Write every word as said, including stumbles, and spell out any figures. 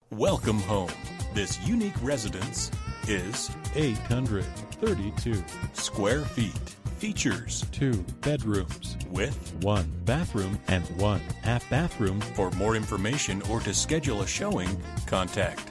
Welcome home. This unique residence is eight hundred thirty-two square feet. Features two bedrooms with one bathroom and one half bathroom. For more information or to schedule a showing, contact